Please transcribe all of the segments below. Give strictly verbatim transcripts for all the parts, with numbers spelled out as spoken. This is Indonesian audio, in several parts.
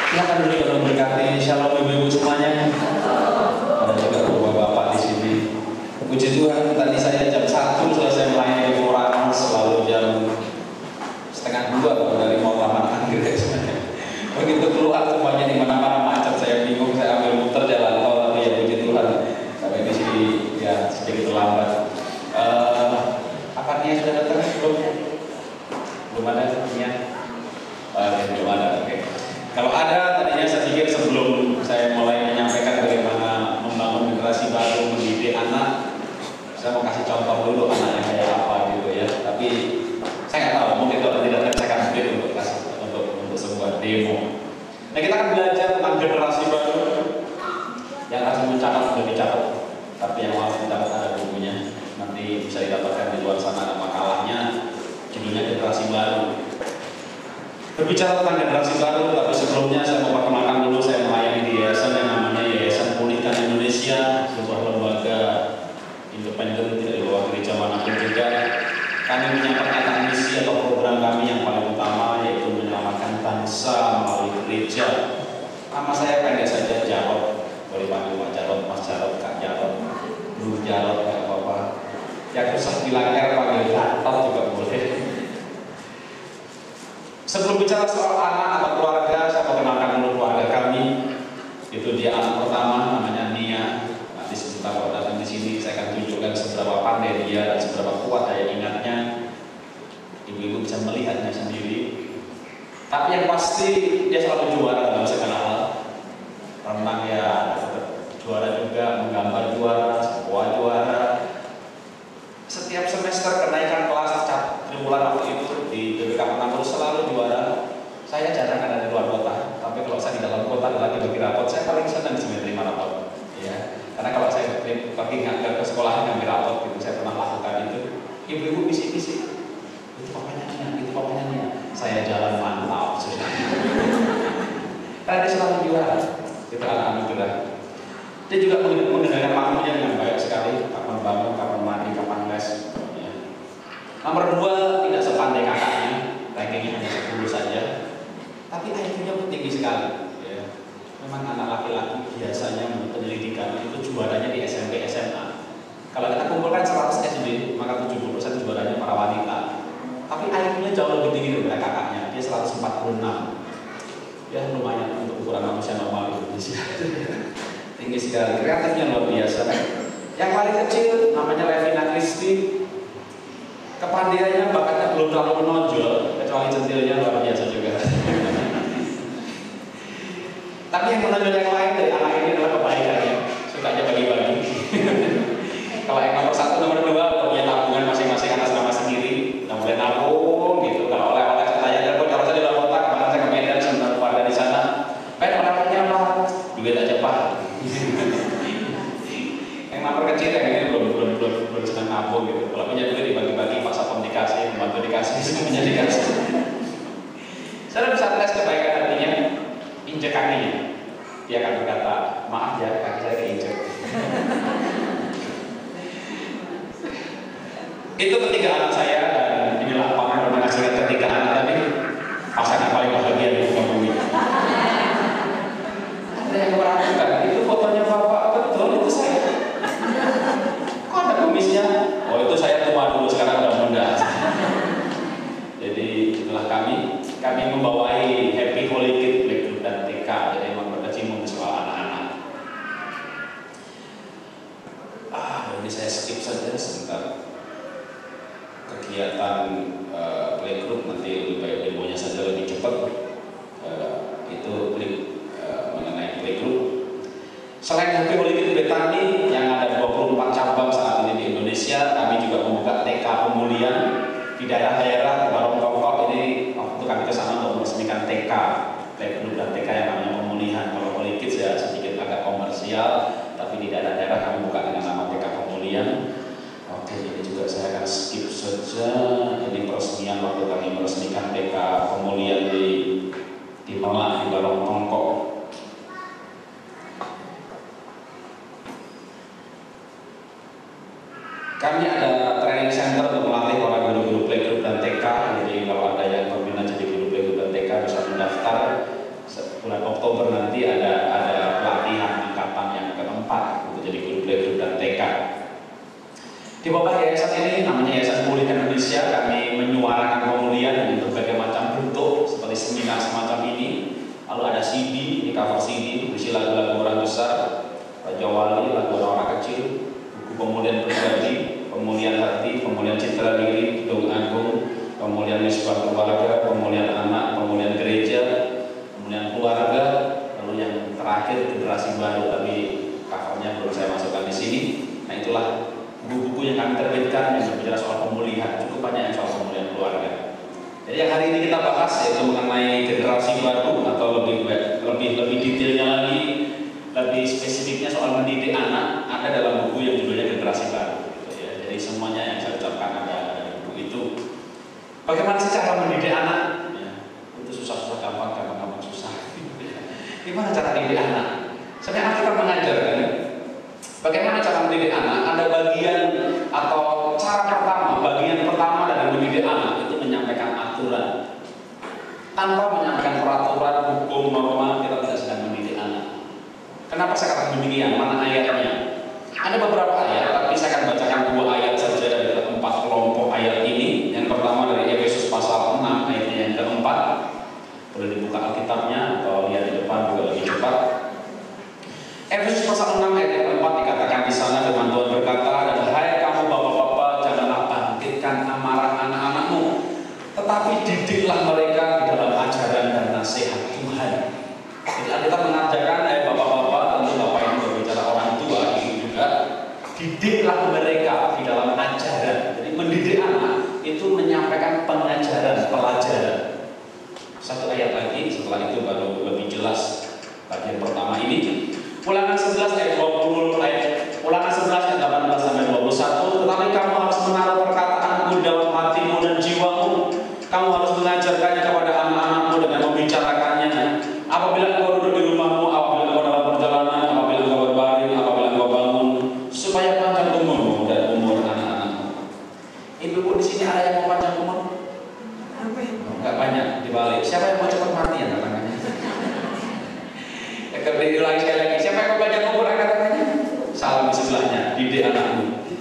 Silakan dulu kalau berkati. Shalom ibu-ibu semuanya. Ada juga bapak-bapak di sini. Puji Tuhan, tadi saya jam satu selesai melayani orang, selalu jam setengah dua kalau dari mau taman anggrek sebenarnya. Begitu keluar semuanya di mana-mana macet, saya bingung, saya ambil muter jalan tol, tapi ya puji Tuhan sampai di sini ya sedikit terlambat. Uh, Akarnya sudah datang belum? Belum ada akarnya? Uh, belum ada. Oke. Okay. Kalau ada, tadinya saya pikir sebelum saya mulai menyampaikan bagaimana membangun generasi baru, mendidik anak, saya mau kasih contoh dulu anaknya kayak apa gitu ya. Tapi saya nggak tahu, mungkin kalau tidak saya akan sedikit untuk kasih untuk untuk sebuah demo. Nah, kita akan belajar tentang generasi baru. Yang harus mencatat sudah dicatat, tapi yang harus dicatat ada bukunya. Nanti bisa didapatkan di luar sana, ada makalahnya, judulnya generasi baru. Berbicara tentang generasi baru, tapi sebelumnya saya mau perkenalkan dulu, saya melayani di yayasan yang namanya Yayasan Pulihkan Indonesia, sebuah lembaga independen tidak di bawah gereja manapun juga. Kami menyampaikan misi atau program kami yang paling utama, yaitu menyelamatkan bangsa melalui gereja. Nama saya pendek saja, Jarod. Boleh panggil Pak Jarod, Mas Jarod, Kak Jarod, Bu Jarod, nggak apa-apa. Yang susah bilang R, panggil Gatot juga boleh. Sebelum bicara soal anak atau keluarga, saya mau kenalkan dulu keluarga kami. Itu dia anak pertama, namanya Nia. Nanti sebentar kalau datang di sini, saya akan tunjukkan seberapa pandai dia dan seberapa kuat daya ingatnya. Ibu-ibu bisa melihatnya sendiri. Tapi yang pasti dia selalu juara dalam segala hal. Renang ya juara juga, menggambar juara, sekolah juara. Setiap semester kenaikan kelas triwulan waktu itu di B B K Penanggung selalu juara. Saya jarang ada di luar kota, tapi kalau saya di dalam kota lagi bagi rapot, saya paling senang sebenarnya terima rapot. Ya, karena kalau saya pergi nggak ke sekolah ngambil rapot, gitu saya pernah lakukan itu. Ibu-ibu bisik-bisik, itu papanya Nia, itu papanya Nia. Saya jalan mantap, sudah. Karena dia selalu juara. Itu anak-anak juga. Dia juga mengendalikan waktunya dengan baik sekali. Kapan bangun, kapan mandi, kapan les. Ya. Nomor dua tidak sepandai kakaknya, rankingnya hanya sepuluh saja. Tapi I Q-nya tinggi sekali. Ya. Memang anak laki-laki biasanya menurut penyelidikan itu juaranya di S M P S M A. Kalau kita kumpulkan seratus S D, maka tujuh puluh persen juaranya para wanita. Tapi I Q-nya jauh lebih tinggi daripada kakaknya. Dia seratus empat puluh enam. Ya lumayan untuk ukuran manusia normal di Indonesia. Tinggi sekali, kreatifnya luar biasa. Yang paling kecil namanya Levina Kristi. Kepandaiannya bakatnya belum terlalu menonjol, kecuali centilnya luar biasa juga. Tapi yang menonjol yang lain dari anak ini adalah kebaikannya, sukanya bagi-bagi. Kalau yang nomor satu, nomor dua punya tabungan masing-masing atas nama sendiri, nggak boleh nabung gitu. Kalau oleh-oleh saya tanya, kalau saya di dalam kota, kemarin saya ke Medan sebentar keluarga di sana, kan orangnya apa? Duit aja pak. Yang nomor kecil yang ini belum belum belum belum senang nabung gitu. Kalau punya duit dibagi-bagi, pak satpam dikasih, membantu dikasih, semuanya dikasih. Saya bisa tes kebaikan artinya injek kakinya. Dia akan berkata, maaf ya kaki saya keinjek. Itu ketiga anak saya dan inilah pamer menghasilkan ketiga anak tadi pasangan paling bahagia di muka bumi. Ada yang meragukan itu fotonya bapak betul itu saya. Kok ada kumisnya? Oh itu saya tua dulu sekarang udah muda. Jadi itulah kami kami membawai Happy Holy Kid Playgroup dan T K. Jadi memang berkecimpung soal anak-anak. Ah ini saya skip saja sebentar. Kegiatan uh, playgroup nanti lebih baik demonya saja lebih cepat. Uh, itu klik uh, mengenai playgroup. Selain Happy Holy Kid Betani yang ada dua puluh empat cabang saat ini di Indonesia, kami juga membuka T K pemulihan di daerah-daerah Barong Kongkok. Ini waktu kami ke sana untuk meresmikan T K playgroup dan T K yang namanya pemulihan. Kalau Holy Kids ya sedikit agak komersial, tapi di daerah-daerah kami buka dengan nama T K pemulihan. Oke, ini juga saya akan skip saja. Ini peresmian waktu kami meresmikan T K pemulihan di di Melah di Barong Kongkok. Kami ada training center untuk melatih para guru-guru playgroup dan T K. Jadi kalau ada yang berminat jadi guru playgroup dan T K bisa mendaftar bulan Oktober. Lalu ada C D, ini cover C D, berisi lagu-lagu orang besar, Raja Wali, lagu orang kecil, buku pemulihan pribadi, pemulihan hati, pemulihan citra diri, Dong Agung, pemulihan misbah keluarga, pemulihan anak, pemulihan gereja, pemulihan keluarga, lalu yang terakhir generasi baru, tapi covernya belum saya masukkan di sini. Nah itulah buku-buku yang kami terbitkan yang berbicara soal pemulihan, cukup banyak yang soal pemulihan keluarga. Jadi yang hari ini kita bahas yaitu mengenai generasi baru atau lebih lebih lebih detailnya lagi, lebih spesifiknya soal mendidik anak ada dalam buku yang judulnya Generasi Baru. Gitu ya. Jadi semuanya yang saya ucapkan ada dalam buku itu. Bagaimana sih cara mendidik anak? Ya, itu susah-susah gampang, gampang-gampang susah. Gimana cara mendidik anak? Sebenarnya kita mengajarkan bagaimana cara mendidik anak. Ada bagian atau cara pertama, bagian pertama dari mendidik anak itu menyampaikan aturan. Tanpa menyampaikan peraturan, hukum, norma, kita tidak sedang mendidik anak. Kenapa saya katakan demikian? Mana ayatnya? Ada beberapa ayat, tapi saya akan bacakan dua ayat saja dari empat kelompok ayat ini. Yang pertama dari Efesus pasal enam ayatnya yang keempat. Boleh dibuka Alkitabnya atau lihat di depan juga lebih cepat. Efesus pasal enam ayat yang keempat dikatakan di sana firman Tuhan berkata, dan hai kamu bapak-bapak, janganlah bangkitkan amarah anak-anakmu, tetapi didiklah mereka di dalam ajaran dan nasihat Tuhan. Jadi kita mengajarkan, eh bapak-bapak, tentu bapak ini berbicara orang tua, itu juga didiklah mereka di dalam ajaran. Jadi mendidik anak itu menyampaikan pengajaran, pelajaran. Satu ayat lagi, setelah itu baru lebih jelas bagian pertama ini. Ulangan sebelas ayat dua puluh ayat Ulangan sebelas ayat delapan belas sampai dua puluh satu. Tetapi kamu harus menaruh perkataanku dalam hatimu dan jiwamu. Kamu harus mengajarkannya kepada anak-anakmu dengan membicarakannya. Apabila engkau duduk di rumahmu, apabila engkau dalam perjalanan, apabila engkau berbaring, apabila engkau bangun, supaya panjang umurmu dan umur anak-anakmu. Ibu-ibu di sini ada yang mau panjang umur? Enggak banyak dibalik. Siapa yang mau cepat mati ya tangannya? Berdiri lagi sekali lagi. Siapa yang mau panjang umur angkat tangannya? Salam di sebelahnya. Didik anakmu.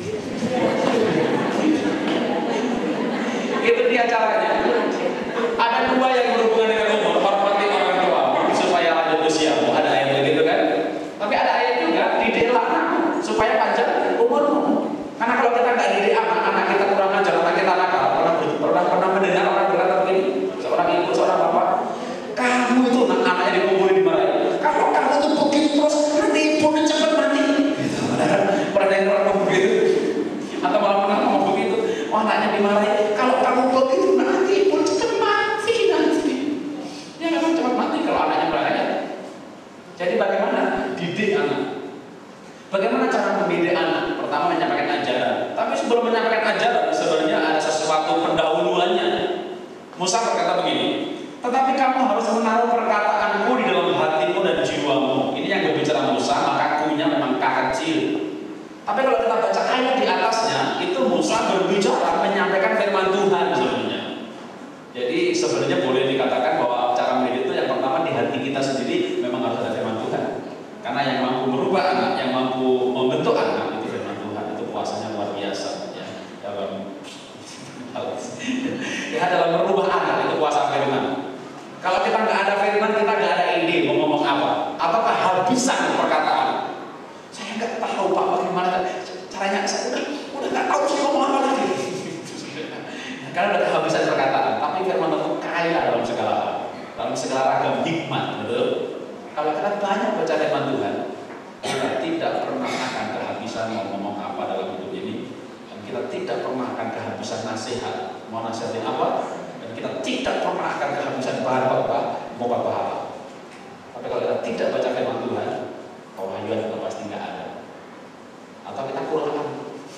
Itu dia caranya. Ada dua yang berhubungan dengan umur. Hormati orang tua supaya lanjut usiamu. Ada ayat begitu kan? Tapi ada ayat juga didiklah anakmu supaya panjang umurmu. Karena kalau kita nggak didik anak, anak kita kurang ajar, anak kita nakal. Pernah pernah pernah mendengar orang berkata begini, seorang ibu, seorang bapak, kamu itu nak anaknya dikumpulin dimarahin. Kalau kamu itu begitu terus nanti ibu cepat mati. Gitu. Pernah dengar orang begitu? Atau malah pernah ngomong begitu? Oh, anaknya dimarahin. Kalau kamu begitu nanti ibu cepat mati nanti. Ya memang cepat mati kalau anaknya marahin. Jadi bagaimana didik anak? Bagaimana cara mendidik anak? Pertama menyampaikan ajaran. Tapi sebelum menyampaikan ajaran sebenarnya ada sesuatu pendahuluannya. Musa berkata begini, tetapi kamu harus menaruh perkataanku di dalam hatimu dan jiwamu. Ini yang berbicara Musa, maka kunya memang K kecil. Tapi kalau kita baca ayat di atasnya, itu Musa berbicara menyampaikan firman Tuhan sebenarnya. Jadi sebenarnya boleh dikatakan bahwa cara mendidik itu yang pertama di hati kita sendiri memang harus ada firman Tuhan. Karena yang mampu merubah anak, yang mampu membentuk anak itu firman Tuhan. Itu kuasanya luar biasa ya. Dalam ya dalam merubah anak itu kuasa firman. Kalau kita nggak ada firman, kita nggak ada ide mau ngomong apa. Ataukah habisan perkataan? Saya nggak tahu Pak bagaimana caranya. Saya udah udah nggak tahu sih ngomong apa lagi. Karena ada kehabisan perkataan. Tapi firman itu kaya dalam segala hal, dalam segala ragam hikmat, betul? Kalau kita banyak baca firman Tuhan, kita tidak pernah akan kehabisan mau ngomong apa dalam hidup ini, dan kita tidak pernah akan kehabisan nasihat. Mau nasihatin apa? Kita tidak pernah akan kehabisan bahan bakar mau pahala. Tapi kalau kita tidak baca firman Tuhan, kewahyuan itu pasti nggak ada. Atau kita kurang.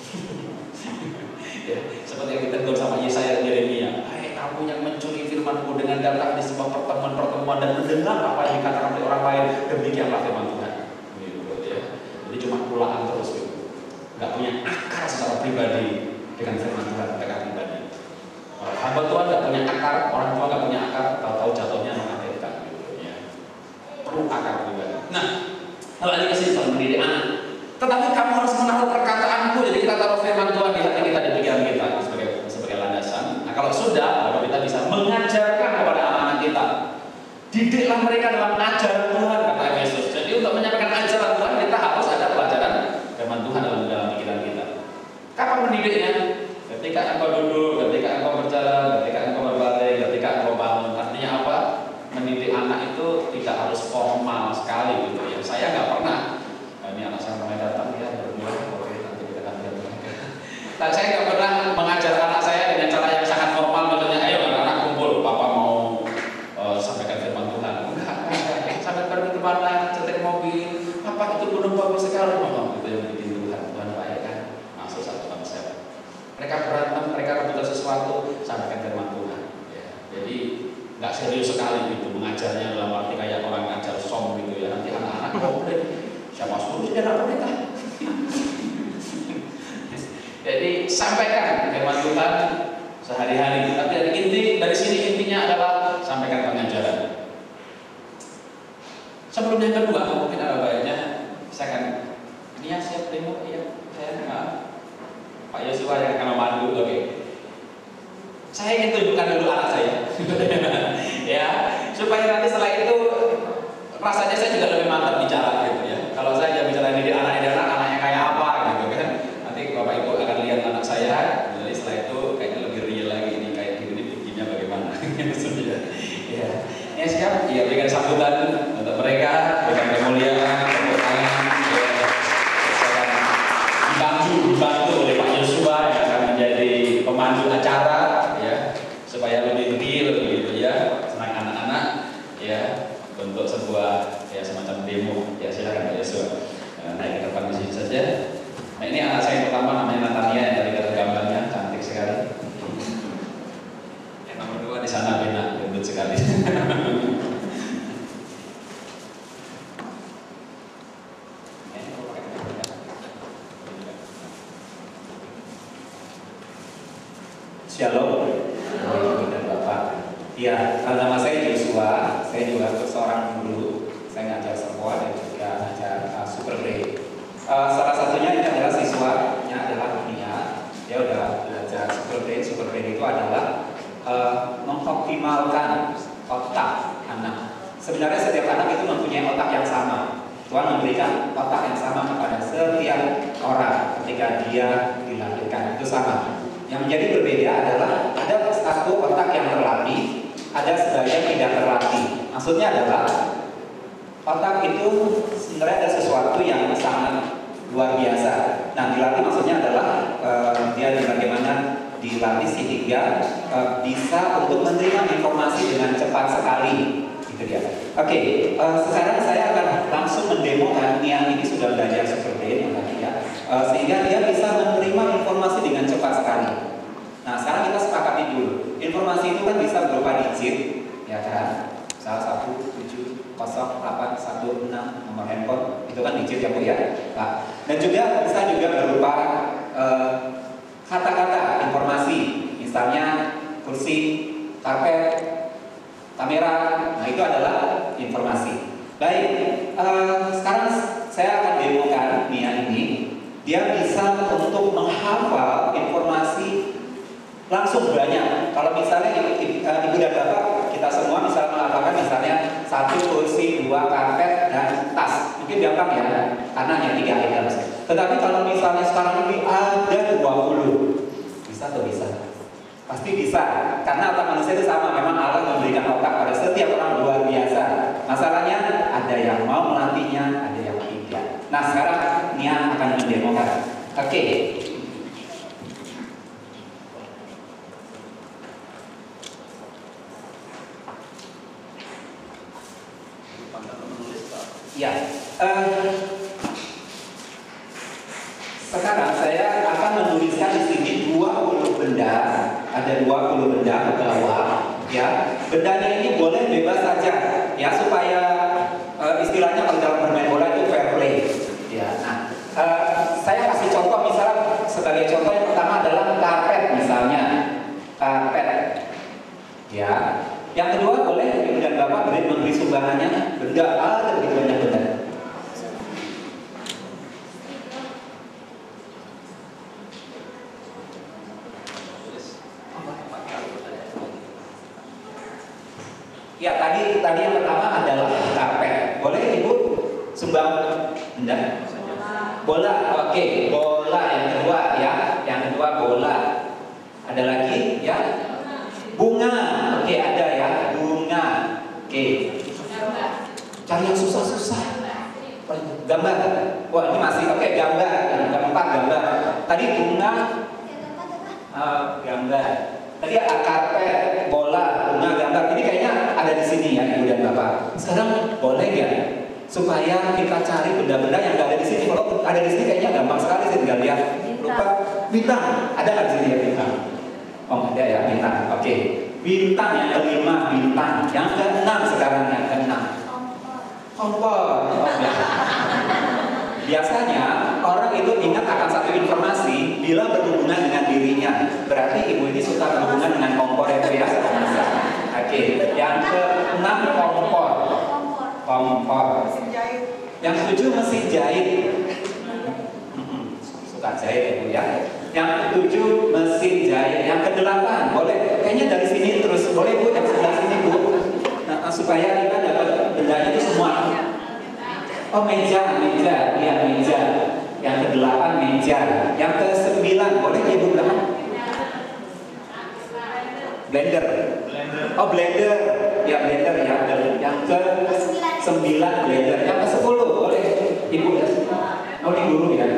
Ya, seperti yang ditegur sama Yesaya dan Yeremia. Hai kamu yang mencuri firmanku dengan datang di sebuah pertemuan-pertemuan dan mendengar apa yang dikatakan oleh orang lain, demikianlah firman Tuhan. Gitu, ya. Jadi cuma pulaan terus, gitu. Nggak punya akar secara pribadi dengan firman Tuhan, dengan pribadi. Hamba Tuhan nggak punya akar, orang tua nggak punya akar, tahu-tahu jatuhnya mengagetkan, gitu ya. Perlu akar juga. Nah, kalau ini kesini soal mendidik anak. Tetapi kamu harus menaruh perkataanku. Jadi kita taruh firman Tuhan di hati kita, di pikiran kita sebagai sebagai landasan. Nah, kalau sudah, baru kita bisa mengajarkan kepada anak-anak kita. Didiklah mereka dalam ajaran Tuhan, kata Yesus. Jadi untuk menyampaikan ajaran Tuhan kita harus ada pelajaran firman Tuhan dalam dalam pikiran kita. Kapan mendidiknya? Ketika engkau duduk, ketika engkau berjalan, ketika engkau berbaring, ketika engkau bangun. Artinya apa? Mendidik anak itu tidak harus formal sekali gitu ya. Saya nggak pernah. Nah, ini anak saya mulai datang ya berdua. Oke, nanti kita akan lihat mereka. Nah, saya nggak pernah mengajar anak saya dengan cara yang sangat formal. Maksudnya, ayo anak-anak kumpul, papa mau uh, sampaikan firman Tuhan. Enggak, enggak. Sampai pergi kemana? Setir mobil. Papa itu gunung bagus sekali, mama. Itu yang bikin Tuhan. Tuhan baik kan? Masuk satu konsep. Mereka berantem, mereka rebutan sesuatu, sampaikan firman Tuhan. Ya. Jadi nggak serius sekali gitu mengajarnya dalam arti kayak orang ngajar som gitu ya. Nanti anak-anak komplain, siapa suruh dia anak mereka? Jadi sampaikan firman Tuhan sehari-hari. Tapi dari inti dari sini intinya adalah sampaikan pengajaran. Sebelum yang kedua mungkin ada baiknya saya akan ini ya siap demo ya saya nggak Pak Yosua yang akan memandu. Oke, okay. Saya ingin tunjukkan dulu anak saya ya supaya nanti setelah itu rasanya saya juga lebih mantap bicara gitu ya. Kalau saya bicara ini di anak ini anak anaknya kayak apa gitu kan, nanti Bapak Ibu akan lihat anak saya. Jadi setelah itu kayaknya lebih real lagi ini kayak gini bikinnya bagaimana maksudnya ya. Ya siap, ya berikan sambutan untuk mereka, berikan kemuliaan, tepuk tangan ya. Dibantu, dibantu oleh Pak Yosua yang akan menjadi pemandu acara ya, supaya lebih real begitu ya, senang anak-anak ya, untuk sebuah ya semacam demo ya. Silakan Pak Yosua nah, naik ke depan di sini saja. Nah ini anak saya yang pertama namanya Natania yang tadi lihat gambarnya cantik sekali. Yang nomor dua di sana Bena, gendut sekali. Shalom, Ibu dan Bapak. Ya, nama saya Joshua. Saya juga seorang guru. Saya ngajar sekolah dan juga ngajar uh, Super Day. Uh, salah satunya ini adalah siswanya adalah Nia. Dia udah belajar Super Day. Super Day itu adalah uh, mengoptimalkan otak anak. Sebenarnya setiap anak itu mempunyai otak yang sama. Tuhan memberikan otak yang sama kepada setiap orang ketika dia dilahirkan. Itu sama. Yang menjadi berbeda adalah ada satu otak yang terlatih, ada sebagian tidak terlatih. Maksudnya adalah otak itu sebenarnya ada sesuatu yang sangat luar biasa. Nah, dilatih maksudnya adalah uh, dia bagaimana dilatih sehingga uh, bisa untuk menerima informasi dengan cepat sekali. Gitu dia. Oke, okay, uh, sekarang saya akan langsung mendemokan yang ini sudah belajar Super Brain yang tadi ya. Uh, sehingga dia bisa menerima informasi dengan cepat sekali. Nah, sekarang kita sepakati dulu. Informasi itu kan bisa berupa digit, ya kan? Salah satu tujuh nol delapan satu enam nomor handphone itu kan digit ya Bu ya, Pak. Dan juga bisa juga berupa kata-kata uh, informasi, misalnya kursi, karpet, kamera. Nah itu adalah informasi. Baik, uh, sekarang saya akan demokan Nia ini. Dia bisa untuk menghafal informasi langsung banyak. Kalau misalnya ibu, ibu dan bapak kita semua misalnya menghafalkan misalnya satu kursi, dua karpet dan tas, mungkin gampang ya, karena hanya tiga item. Tetapi kalau misalnya sekarang ini ada dua puluh, bisa atau bisa? Pasti bisa, karena otak manusia itu sama. Memang Allah memberikan otak pada setiap orang luar biasa. Masalahnya ada yang mau melatihnya, ada yang tidak. Nah sekarang Nia akan mendemokan. Oke. Okay. Ya, uh, sekarang saya akan menuliskan di sini dua puluh benda, ada dua puluh benda ke bawah, ya. Bendanya ini boleh bebas saja, ya, supaya uh, istilahnya kalau dalam bermain bola itu fair play, ya. Nah, uh, saya kasih contoh, misalnya sebagai contoh yang pertama adalah karpet, misalnya karpet, ya. Yang kedua boleh ibu dan bapak beri memberi sumbangannya benda, ada begitu banyak benda. Ya, tadi tadi yang pertama adalah karpet. Boleh Ibu sumbang benda? Bola. Oke, bola yang kedua ya. Yang kedua bola. Ada lagi ya? Bunga. Oke, ada ya. Bunga. Oke. Cari yang susah-susah. Gambar. Wah, ini masih oke, gambar. Yang keempat gambar. Tadi bunga. Uh, gambar. Tadi ada karpet, bola, bunga, gambar. Ini kayaknya ada di sini ya, Ibu dan Bapak. Sekarang boleh nggak supaya kita cari benda-benda yang nggak ada di sini? Kalau ada di sini kayaknya gampang sekali sih, tinggal lihat. Lupa bintang. Ada nggak di sini ya bintang? Oh, ada ya bintang. Oke. Bintang yang kelima, bintang. Yang keenam sekarang yang keenam. Kompor. Oh, ya. Biasanya orang itu ingat akan satu informasi bila berhubungan dengan dirinya. Berarti Ibu ini suka berhubungan dengan kompor itu ya. Oke, yang keenam kompor. Kompor. Yang ketujuh mesin jahit. Suka jahit Ibu ya. Yang ketujuh mesin jahit. Yang kedelapan boleh. Kayaknya dari sini terus boleh Bu, dari sebelah sini Bu. Nah, supaya kita dapat bendanya itu semua. Oh, meja, meja, iya meja. Yang kedelapan meja. Yang ke sembilan boleh Ibu bilang? Blender. Oh, blender. Ya blender ya. Yang ke sembilan blender. Yang ke sepuluh boleh Ibu ya? Oh, ini guru ya.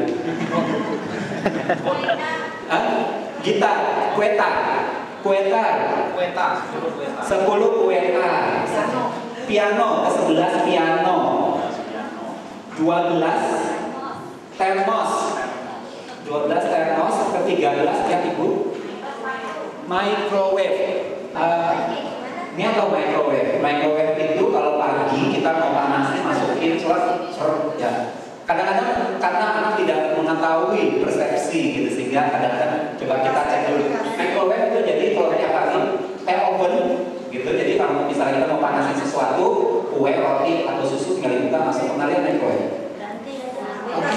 Hah? Gitar, kuetar, kuetar, Kueta. sepuluh kuetar. Piano, ke sebelas piano. dua belas termos. dua belas termos. Ke tiga belas ya Ibu. Microwave. Uh, ini atau microwave? Microwave itu kalau pagi kita mau panasin masukin surat ya. Kadang-kadang karena anak tidak mengetahui persepsi gitu sehingga kadang-kadang coba kita cek dulu. Microwave itu jadi kalau tiap pagi kayak oven gitu. Jadi kalau misalnya kita mau panasin sesuatu, kue, roti atau susu tinggal kita masuk ke lihat microwave. Oke.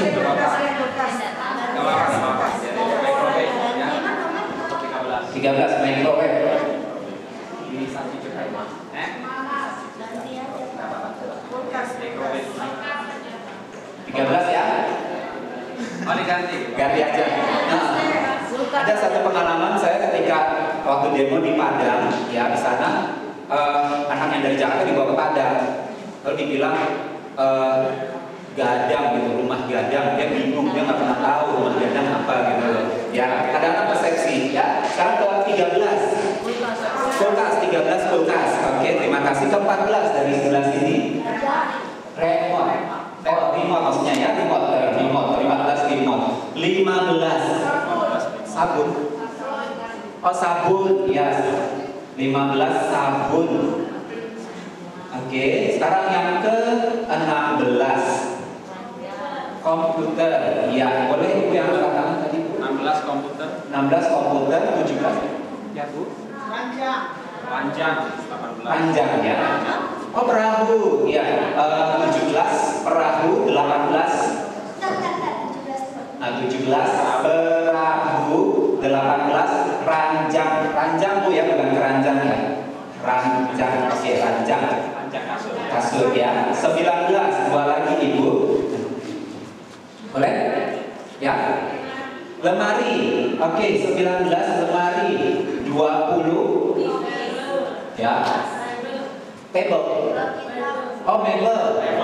tiga belas microwave. Ini satu juta. Eh? tiga belas ya? Oh, diganti. Ganti aja. Nah, ada satu pengalaman saya ketika waktu demo di Padang, ya di sana uh, anak yang dari Jakarta dibawa ke Padang, lalu dibilang uh, gadang gitu, rumah gadang, dia bingung, dia nggak pernah tahu rumah gadang apa gitu. Ya, kadang-kadang persepsi. Ya, sekarang ke tiga belas. Kulkas, tiga belas kulkas. Oke, terima kasih. Ke empat belas dari sebelah sini. Remote. Oh, remote maksudnya ya, remote, remote, lima belas remote. lima belas sabun. Oh, sabun, ya. lima belas sabun. Oke, sekarang yang ke enam belas. Komputer. Ya, boleh Ibu yang angkat tangan tadi Bu? enam belas komputer. enam belas komputer, tujuh belas. Ya, Bu. Panjang. Panjang. delapan belas. Panjang ya. Oh, perahu. Ya, uh, tujuh belas perahu, delapan belas. Nah, tujuh belas perahu, delapan belas ranjang. Ranjang Bu ya, bukan keranjang ya. Ranjang, oke, ranjang. Ranjang kasur. Kasur ya. sembilan belas, dua lagi Ibu. Boleh? Ya. Lemari. Oke, sembilan belas lemari. dua puluh. Ya. Table. Oh, mebel.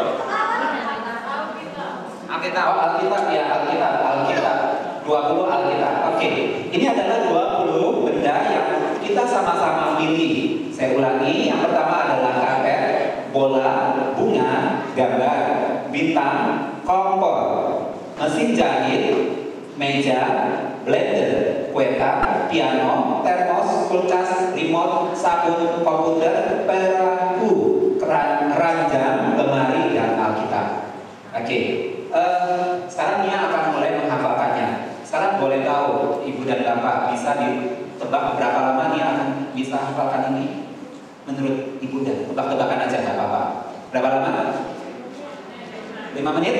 Alkitab. Oh, Alkitab ya, Alkitab, Alkitab. dua puluh Alkitab. Oke. Ini adalah dua puluh benda yang kita sama-sama pilih. Saya ulangi, yang pertama adalah karpet, bola, bunga, gambar, bintang, kompor, mesin jahit, meja, blender, kueta, piano, termos, kulkas, remote, sabun, komputer, perahu, keran, ranjang, lemari, dan Alkitab. Oke, uh, sekarang Nia akan mulai menghafalkannya. Sekarang boleh tahu Ibu dan Bapak bisa ditebak berapa lama Nia akan bisa hafalkan ini? Menurut Ibu dan tebak-tebakan aja nggak apa-apa. Berapa lama? lima menit?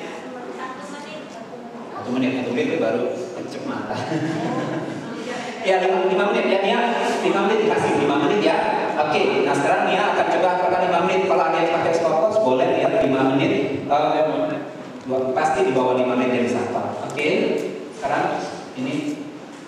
Satu menit, satu menit itu baru kenceng mata. Ya, lima, lima menit ya Nia, lima menit dikasih lima menit ya. Oke, nah sekarang Nia akan coba apakah lima menit. Kalau ada yang pakai stopwatch boleh ya lima menit. Uh, pasti di bawah lima menit dari sapa. Oke, sekarang ini.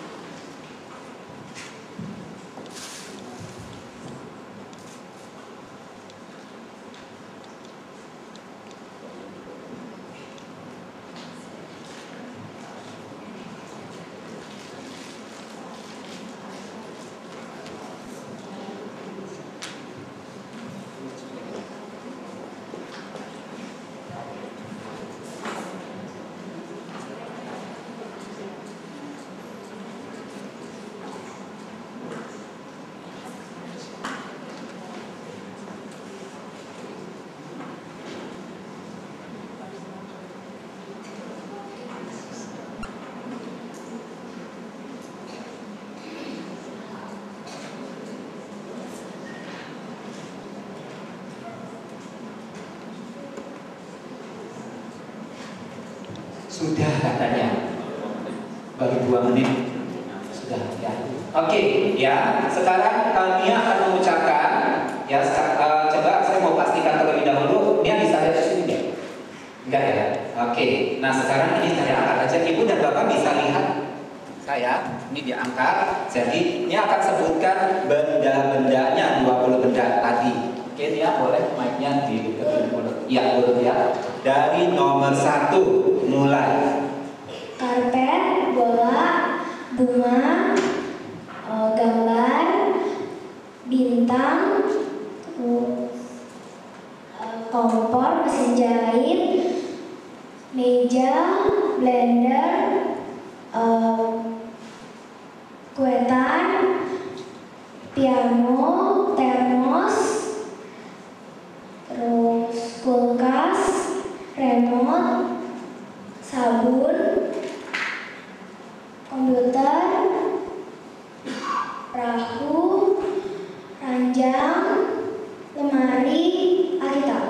Sudah katanya, baru dua menit. Sudah ya. Oke ya. Sekarang uh, Nia akan mengucapkan ya. Uh, coba saya mau pastikan terlebih dahulu. Nia bisa lihat di sini nggak? Enggak ya. Oke. Nah sekarang ini saya angkat aja. Ibu dan bapak bisa lihat saya. Ini diangkat. Jadi Nia akan sebutkan benda-bendanya, dua puluh benda tadi. Oke Nia, boleh mic-nya di mulut. Ya boleh ya. Dari nomor satu mulai. Karpet, bola, bunga, uh, gambar, bintang, terus uh, kompor, mesin jahit, meja, blender, uh, kuetan, piano, termos, terus kulkas, remote, sabun, komputer, perahu, ranjang, lemari, Alkitab.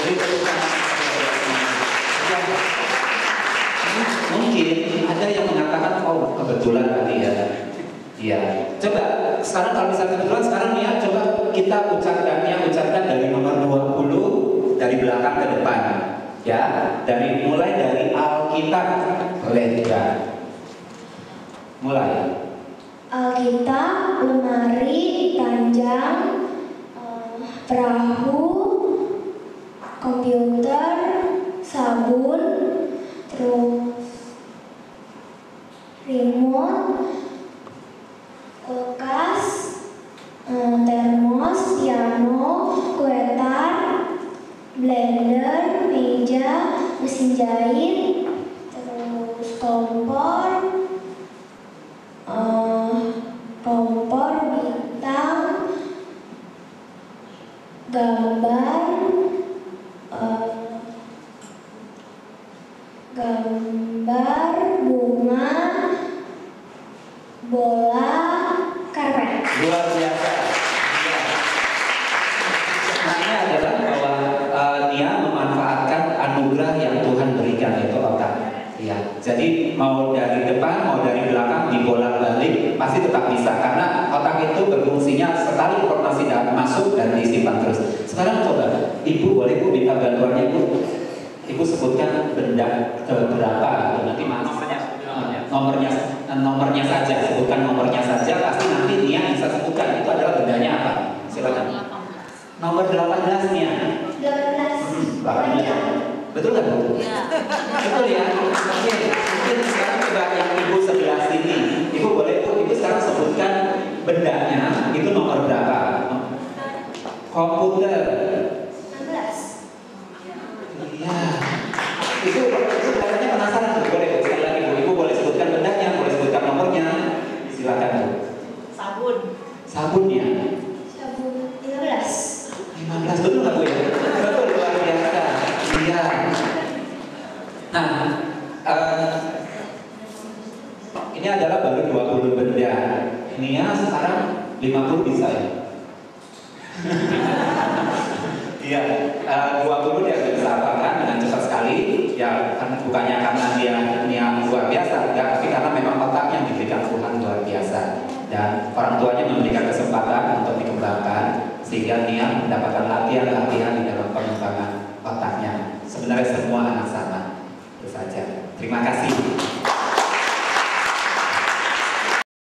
Mungkin ada yang mengatakan oh kebetulan tadi ya. Iya. Coba sekarang kalau misalnya kebetulan sekarang Nia coba kita ucapkan Nia ucapkan dari nomor dua puluh dari belakang ke depan. Ya, dari mulai dari Alkitab. Boleh tidak? Mulai. Alkitab, lemari, ranjang, uh, perahu, komputer, sabun, terus remote, kulkas, uh, termos, piano, kuetan, blender, meja, mesin jahit, terus kompor, uh, kompor, bintang, gambar, uh, gambar, bunga, bola, karpet. Luar biasa. Sebenarnya adalah bahwa uh, Nia memanfaatkan anugerah yang Tuhan berikan yaitu otak. Ya, jadi mau dari depan, mau dari belakang, dibolak-balik pasti tetap bisa karena otak itu berfungsinya sekali informasi dan masuk dan disimpan terus. Sekarang coba, Ibu boleh Bu minta bantuannya Bu. Ibu sebutkan benda keberapa gitu. Nanti nomornya, nomornya, nomornya saja, sebutkan nomornya saja. Pasti nanti Nia bisa sebutkan itu adalah bendanya apa. Silakan. Nomor delapan belas Nia. delapan belas. delapan belas. Betul nggak Bu? Ya. Betul ya. Oke. Mungkin sekarang coba yang Ibu sebelah sini. Ibu boleh Bu, Ibu sekarang sebutkan bendanya itu nomor berapa? Komputer. enam belas. Iya. Itu itu kayaknya penasaran Bu. Boleh Bu sekali lagi Bu. Ibu boleh sebutkan bendanya, boleh sebutkan nomornya. Silakan Bu. Sabun. Sabunnya. Sabun lima belas. lima belas betul nggak Bu ya? Betul, luar biasa. Iya. Nah, uh, ini adalah baru dua puluh benda. Ini ya sekarang lima puluh bisa ya? Iya, uh, dua puluh dia bisa hafalkan dengan cepat sekali. Ya, kan bukannya karena dia dia luar biasa, enggak, tapi karena memang otak yang diberikan Tuhan luar biasa. Dan orang tuanya memberikan kesempatan untuk dikembangkan. sehingga Nia mendapatkan latihan-latihan di dalam pengembangan otaknya. Sebenarnya semua anak sama, itu saja. Terima kasih.